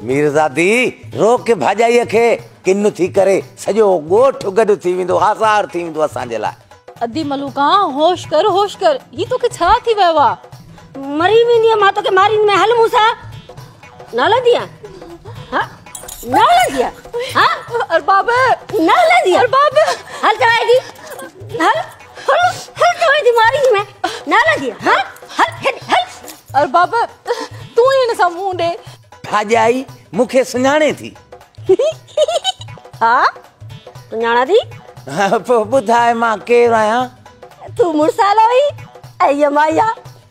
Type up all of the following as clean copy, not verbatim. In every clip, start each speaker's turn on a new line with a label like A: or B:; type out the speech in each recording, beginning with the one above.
A: मीरज़ादी रोक के भाॼाईअ खे किन थी करे सॼो ॻोठ गॾु थी वेंदो आज़ार थी वेंदो असांजे लाइ।
B: अदी मलूका होश कर ही तोखे छा थी वियो आहे?
C: मरी वेंदी मां तोखे मारींदी मैं। हल मूंसा न लदिया हां न लदिया हां
B: अरबाब
C: न लदिया
B: अरबाब
C: हल चलाएगी हल हल हल चलाएगी मारींदी मैं न लदिया हां हल हल
B: अरबाब तू ही न समूंडे
A: भाॼाई मूंखे सुञाणे थी।
C: हां सुञाणा थी
A: पोइ ॿुधाए मां केरु आहियां?
C: तू मुड़सालो ही ऐं माया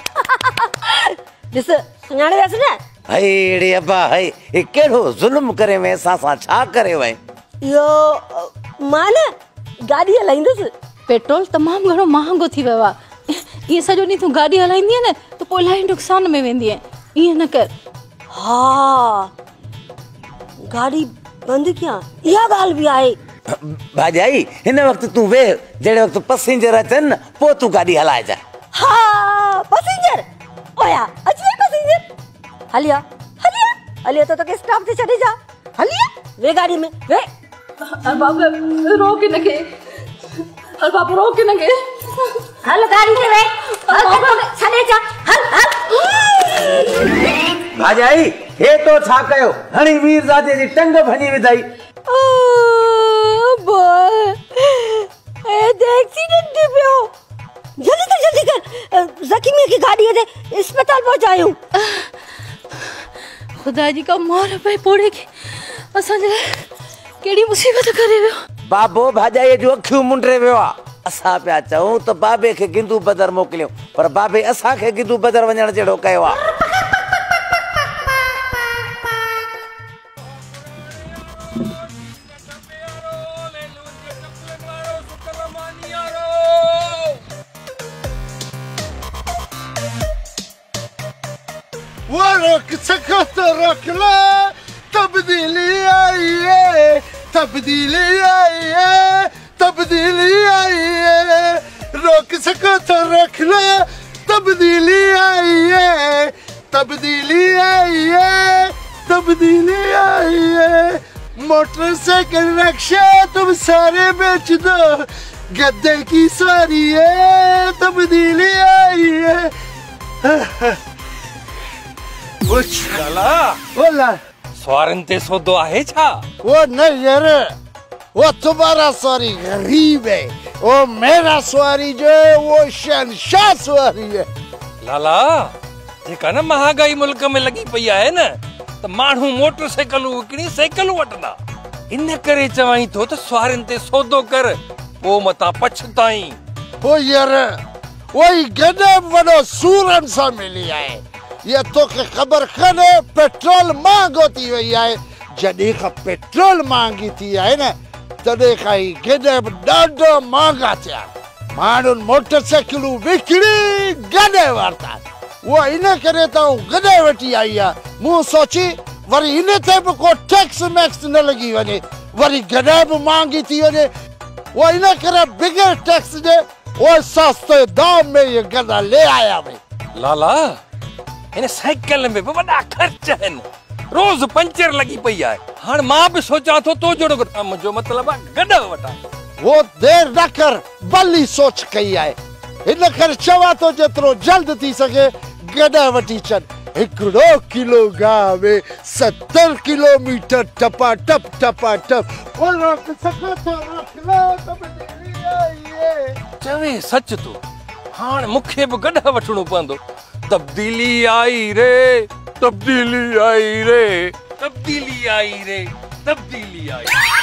C: ॾिस सुञाणे वियसि न।
A: हेड़े अब्बा हे कहिड़ो ज़ुल्म करे वएं असां सां? छा करे वएं?
C: इहो मां न गाॾी हलाईंदुसि।
B: पेट्रोल तमामु घणो महांगो थी वियो आहे। इहे सॼो ॾींहुं तूं गाॾी हलाईंदीअ न त पोइ इलाही नुक़सान में वेंदी आहे। ईअं न कर।
C: हा गाॾी बंदि कयां इहा ॻाल्हि बि आहे।
A: भाॼाई हिन वक़्तु तूं वेह, जहिड़े वक़्तु पैसेंजर अचनि न पोइ तूं गाॾी हलाइजांइ।
C: हा पैसेंजर ओया अची वे पैसेंजर हलिया हलिया तो तोखे स्टॉप ते छॾे जा। हलिया वे गाड़ी में वे।
B: अरबाब रोक इनखे अरबाब रोक इनखे।
C: हल गाड़ी ते वे हल छॾे जा हल हल।
A: भाॼाई हे तो छा कयो? हणी मीरज़ादे जी टंग भञी विधाई।
C: एक्सीडेंट थी पियो। जल्दी कर ज़ख़ीमी खे गाॾीअ ते अस्पताल पहुचायूं।
B: खुदा जी का मोर पे पोड़े के असांजे केड़ी मुसीबत करे वियो।
A: बाबो भाॼाईअ जूं अखियूं मुंडरे वियो आहे। असां पिया चऊं त बाबे खे गिंदू बदर मोकिलियो, पर बाबे असांखे गिंदू बदर वञण जहिड़ो कयो आहे।
D: वो रोक सको तो रोक लो, तब्दीली आई है, तब्दीली आई है, तब्दीली आई है। रोक सको तो रोक लो, तब्दीली आई है, तब्दीली आई है, तब्दीली आई है। मोटरसाइकिल रिक्शा तुम सारे बेच दो, गद्दे की सवारी है, तब्दीली आई है। बोला
E: स्वारन ते सौदो आहे छा?
D: वो नहीं यार, वो तुम्हारा सवारी गरीब है, वो मेरा सवारी जो है वो शहंशाह सवारी है।
E: लाला जेका न महागाई मुल्क में लगी पई आहे न त माण्हू मोटरसाइकिलूं विकिणी साइकिलूं वठंदा। इन करे चवाई थो त स्वारन ते सौदो कर, पोइ मता पछताई।
D: वो यार वही गॾे वॾो सूरन सां मिली आहे। ये तो के खबर खने पेट्रोल महंगो थी वई आहे। जॾहिं खां पेट्रोल महंगी थी आहे न तॾहिं खां ई गॾे ॾाढो महांगा थिया। माण्हुनि मोटरसाइकिलूं विकिणी गॾे वरिता। उहा इन करे त गॾे वठी आई आहे। मूं सोची वरी इन ते बि को टैक्स मैक्स न लॻी वञे, वरी गॾे बि महांगी थी वञे। उहा इन करे बिगर टैक्स जे उहे सस्ते दाम में ये गॾा ले आया वे।
E: लाला इन साइकिल में वॾा ख़र्च आहिनि, रोज़ पंचर लगी पई आहे। हाणे मां बि सोचां थो तो जहिड़ो मुंहिंजो मतिलबु आहे गॾ वठां।
D: वो देर न कर, भली सोच कई आहे। इन करे चवां थो जेतिरो जल्द थी सघे गॾ वठी छॾ। 1 किलो गाह में 70 किलोमीटर टपा टप टपा टप। वो रोक सको तो रोक लो, तब्दीली आई है।
E: चवे सच तूं, हाणे मूंखे बि गॾ वठणो पवंदो। तब्दीली आई रे, तब्दीली आई रे, तब्दीली आई रे, तब्दीली आई।